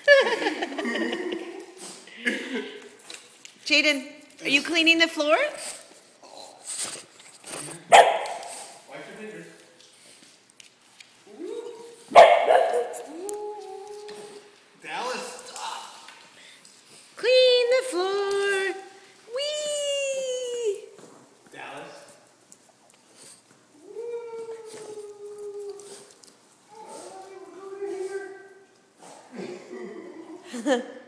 Jaden, are you cleaning the floor? Wipe your fingers. Dallas, stop. Clean the floor. Whee! Dallas. Ha